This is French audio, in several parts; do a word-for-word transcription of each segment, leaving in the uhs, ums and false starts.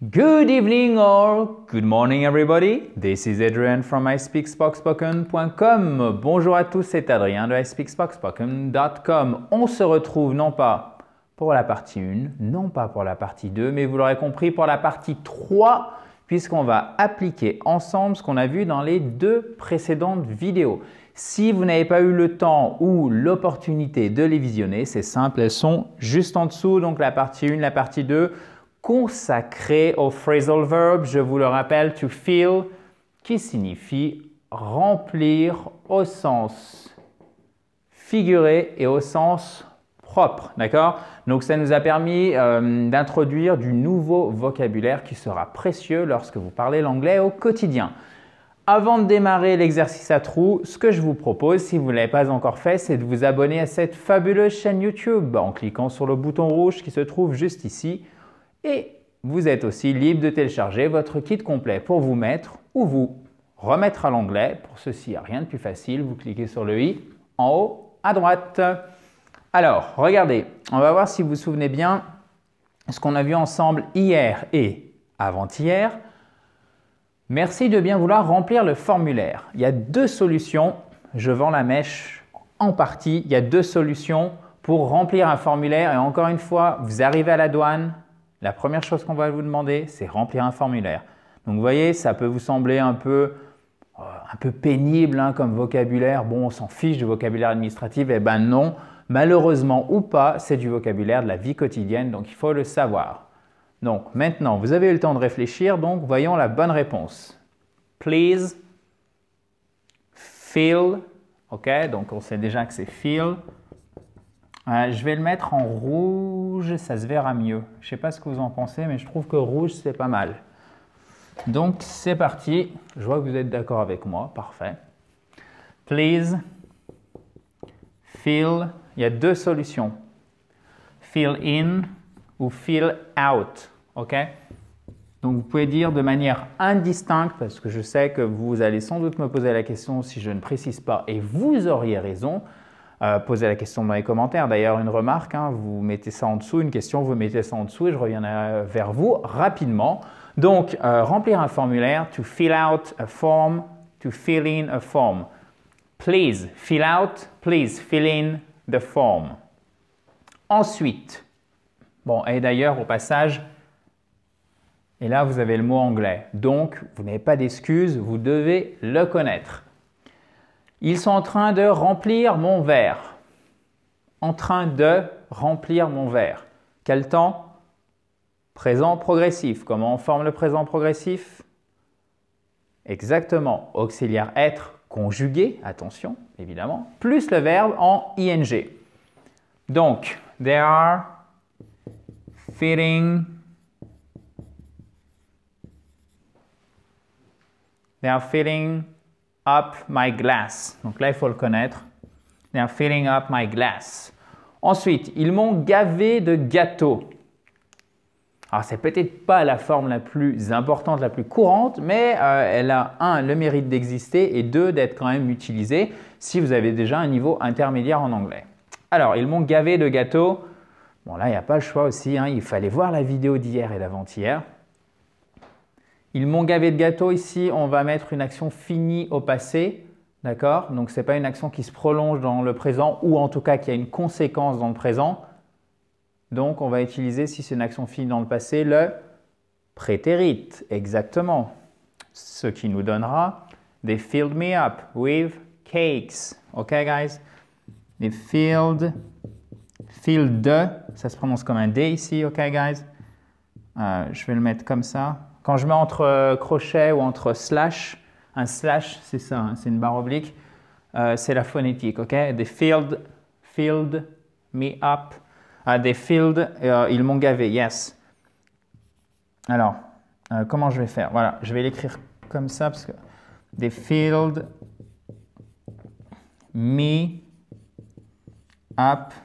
Good evening or good morning everybody. This is Adrian from i speak spoken spoken dot com. Bonjour à tous, c'est Adrien de i speak spoken spoken dot com. On se retrouve non pas pour la partie un, non pas pour la partie deux, mais vous l'aurez compris pour la partie trois, puisqu'on va appliquer ensemble ce qu'on a vu dans les deux précédentes vidéos. Si vous n'avez pas eu le temps ou l'opportunité de les visionner, c'est simple, elles sont juste en dessous, donc la partie un, la partie deux, consacrée au phrasal verb, je vous le rappelle, to fill, qui signifie remplir au sens figuré et au sens propre, d'accord? Donc ça nous a permis euh, d'introduire du nouveau vocabulaire qui sera précieux lorsque vous parlez l'anglais au quotidien. Avant de démarrer l'exercice à trous, ce que je vous propose, si vous ne l'avez pas encore fait, c'est de vous abonner à cette fabuleuse chaîne YouTube en cliquant sur le bouton rouge qui se trouve juste ici. Et vous êtes aussi libre de télécharger votre kit complet pour vous mettre ou vous remettre à l'anglais. Pour ceci, il n'y a rien de plus facile. Vous cliquez sur le i en haut à droite. Alors, regardez, on va voir si vous vous souvenez bien ce qu'on a vu ensemble hier et avant-hier. Merci de bien vouloir remplir le formulaire. Il y a deux solutions. Je vends la mèche en partie. Il y a deux solutions pour remplir un formulaire. Et encore une fois, vous arrivez à la douane. La première chose qu'on va vous demander, c'est remplir un formulaire. Donc, vous voyez, ça peut vous sembler un peu, euh, un peu pénible hein, comme vocabulaire. Bon, on s'en fiche du vocabulaire administratif. Eh bien non, malheureusement ou pas, c'est du vocabulaire de la vie quotidienne, donc il faut le savoir. Donc, maintenant, vous avez eu le temps de réfléchir, donc voyons la bonne réponse. Please, fill, ok, donc on sait déjà que c'est fill. Euh, je vais le mettre en rouge, ça se verra mieux. Je ne sais pas ce que vous en pensez, mais je trouve que rouge, c'est pas mal. Donc, c'est parti. Je vois que vous êtes d'accord avec moi. Parfait. Please, fill. Il y a deux solutions. Fill in ou fill out. OK? Donc, vous pouvez dire de manière indistincte, parce que je sais que vous allez sans doute me poser la question si je ne précise pas, et vous auriez raison. Euh, posez la question dans les commentaires. D'ailleurs, une remarque, hein, vous mettez ça en dessous, une question, vous mettez ça en dessous et je reviendrai vers vous rapidement. Donc, euh, remplir un formulaire, to fill out a form, to fill in a form. Please fill out, please fill in the form. Ensuite, bon, et d'ailleurs, au passage, et là, vous avez le mot anglais. Donc, vous n'avez pas d'excuse, vous devez le connaître. Ils sont en train de remplir mon verre. En train de remplir mon verre. Quel temps? Présent progressif. Comment on forme le présent progressif? Exactement. Auxiliaire être conjugué, attention, évidemment, plus le verbe en ing. Donc, they are filling, they are filling up my glass. Donc là, il faut le connaître. They are filling up my glass. Ensuite, ils m'ont gavé de gâteaux. Alors, c'est peut-être pas la forme la plus importante, la plus courante, mais euh, elle a, un, le mérite d'exister et deux, d'être quand même utilisée si vous avez déjà un niveau intermédiaire en anglais. Alors, ils m'ont gavé de gâteaux. Bon, là, il n'y a pas le choix aussi. Hein. Il fallait voir la vidéo d'hier et d'avant-hier. Ils m'ont gavé de gâteaux. Ici, on va mettre une action finie au passé. D'accord? Donc, ce n'est pas une action qui se prolonge dans le présent ou en tout cas qui a une conséquence dans le présent. Donc, on va utiliser, si c'est une action finie dans le passé, le prétérit. Exactement. Ce qui nous donnera They filled me up with cakes. OK, guys? They filled, filled, ça se prononce comme un D ici. OK, guys? Euh, je vais le mettre comme ça. Quand je mets entre crochet ou entre slash, un slash, c'est ça, hein, c'est une barre oblique, euh, c'est la phonétique, ok? They filled, filled me up. Uh, they filled, uh, ils m'ont gavé, yes. Alors, euh, comment je vais faire? Voilà, je vais l'écrire comme ça parce que they filled me up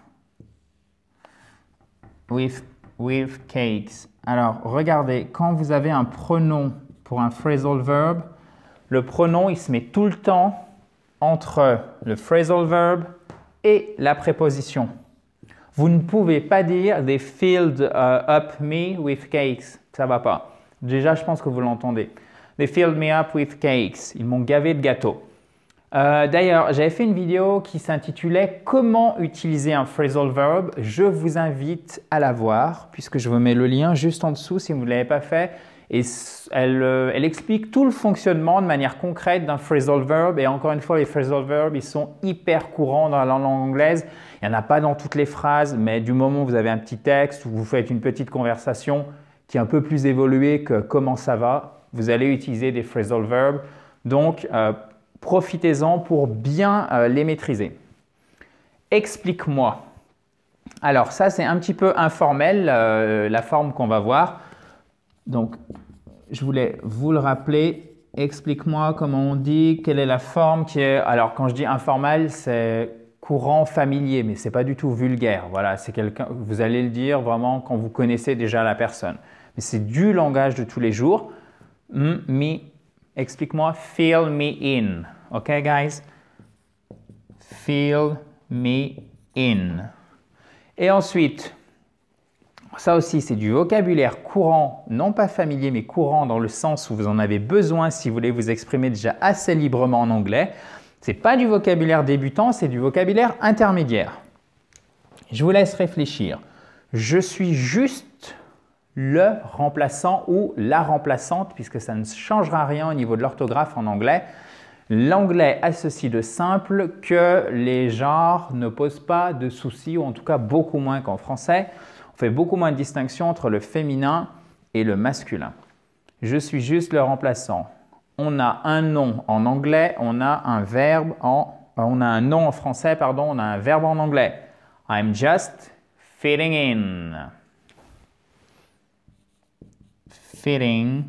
with, with cakes. Alors, regardez, quand vous avez un pronom pour un phrasal verb, le pronom, il se met tout le temps entre le phrasal verb et la préposition. Vous ne pouvez pas dire « They filled uh, up me with cakes ». Ça ne va pas. Déjà, je pense que vous l'entendez. They filled me up with cakes. Ils m'ont gavé de gâteaux. Euh, D'ailleurs, j'avais fait une vidéo qui s'intitulait « Comment utiliser un phrasal verb ?» Je vous invite à la voir puisque je vous mets le lien juste en dessous si vous ne l'avez pas fait. Et elle, euh, elle explique tout le fonctionnement de manière concrète d'un phrasal verb. Et encore une fois, les phrasal verbs, ils sont hyper courants dans la langue anglaise. Il n'y en a pas dans toutes les phrases, mais du moment où vous avez un petit texte ou vous faites une petite conversation qui est un peu plus évoluée que « comment ça va », vous allez utiliser des phrasal verbs. Donc, euh, profitez-en pour bien euh, les maîtriser. Explique-moi. Alors ça, c'est un petit peu informel, euh, la forme qu'on va voir. Donc, je voulais vous le rappeler. Explique-moi comment on dit, quelle est la forme qui est… Alors, quand je dis informel, c'est courant familier, mais ce n'est pas du tout vulgaire. Voilà, c'est quelqu'un, vous allez le dire vraiment quand vous connaissez déjà la personne. Mais c'est du langage de tous les jours. Mm, me, explique-moi, fill me in. OK, guys? Fill me in. Et ensuite, ça aussi, c'est du vocabulaire courant, non pas familier, mais courant dans le sens où vous en avez besoin si vous voulez vous exprimer déjà assez librement en anglais. Ce n'est pas du vocabulaire débutant, c'est du vocabulaire intermédiaire. Je vous laisse réfléchir. Je suis juste le remplaçant ou la remplaçante, puisque ça ne changera rien au niveau de l'orthographe en anglais. L'anglais a ceci de simple que les genres ne posent pas de soucis, ou en tout cas beaucoup moins qu'en français. On fait beaucoup moins de distinction entre le féminin et le masculin. Je suis juste le remplaçant. On a un nom en anglais, on a un verbe en… On a un nom en français, pardon, on a un verbe en anglais. I'm just fitting in. Fitting.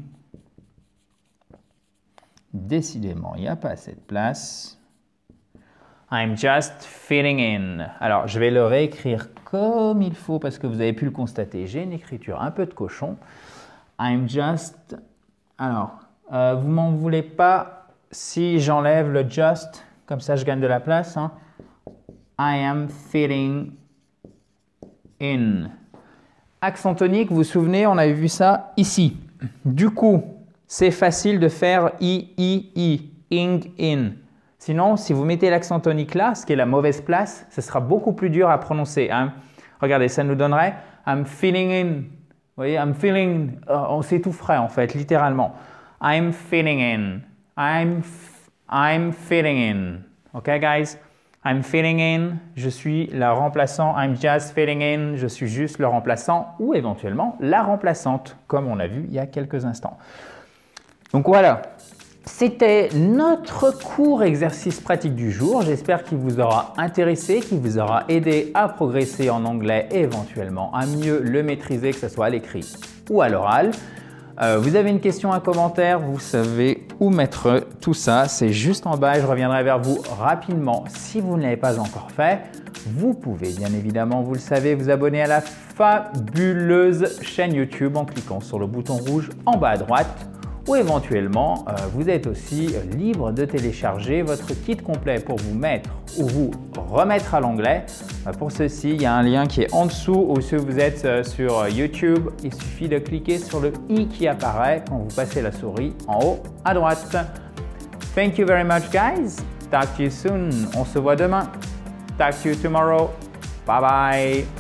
Décidément, il n'y a pas assez de place. I'm just fitting in. Alors, je vais le réécrire comme il faut parce que vous avez pu le constater. J'ai une écriture un peu de cochon. I'm just… Alors, euh, vous m'en voulez pas si j'enlève le just, comme ça je gagne de la place. Hein. I am fitting in. Accent tonique, vous vous souvenez, on avait vu ça ici. Du coup, c'est facile de faire I, I, I, ing, in. Sinon, si vous mettez l'accent tonique là, ce qui est la mauvaise place, ce sera beaucoup plus dur à prononcer. Hein. Regardez, ça nous donnerait I'm feeling in. Vous voyez, I'm feeling, oh, on s'étoufferait en fait, littéralement. I'm fitting in. I'm, I'm fitting in. OK, guys? I'm fitting in. Je suis la remplaçant. I'm just fitting in. Je suis juste le remplaçant ou éventuellement la remplaçante, comme on l'a vu il y a quelques instants. Donc voilà. C'était notre court exercice pratique du jour. J'espère qu'il vous aura intéressé, qu'il vous aura aidé à progresser en anglais et éventuellement à mieux le maîtriser, que ce soit à l'écrit ou à l'oral. Euh, vous avez une question, un commentaire, vous savez où mettre tout ça. C'est juste en bas et je reviendrai vers vous rapidement. Si vous ne l'avez pas encore fait, vous pouvez bien évidemment, vous le savez, vous abonner à la fabuleuse chaîne YouTube en cliquant sur le bouton rouge en bas à droite. Ou éventuellement, euh, vous êtes aussi libre de télécharger votre kit complet pour vous mettre ou vous remettre à l'anglais. Euh, pour ceci, il y a un lien qui est en dessous ou si vous êtes euh, sur YouTube, il suffit de cliquer sur le i qui apparaît quand vous passez la souris en haut à droite. Thank you very much, guys. Talk to you soon. On se voit demain. Talk to you tomorrow. Bye bye.